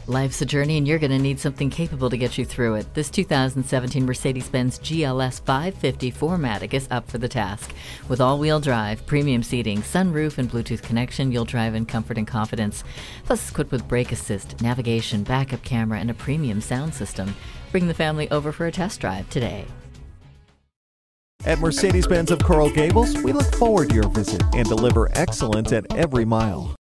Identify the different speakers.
Speaker 1: Life's a journey and you're going to need something capable to get you through it. This 2017 Mercedes-Benz GLS 550 4MATIC is up for the task. With all-wheel drive, premium seating, sunroof, and Bluetooth connection, you'll drive in comfort and confidence. Plus, it's equipped with brake assist, navigation, backup camera, and a premium sound system. Bring the family over for a test drive today.
Speaker 2: At Mercedes-Benz of Coral Gables, we look forward to your visit and deliver excellence at every mile.